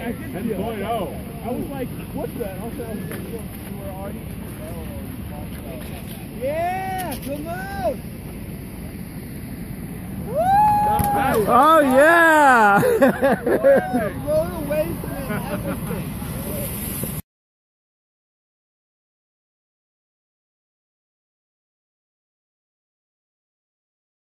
I did feel it. I was like, what's that? Also, I was like, where are you? Yeah, come on! Woo! Oh yeah! Road away from everything.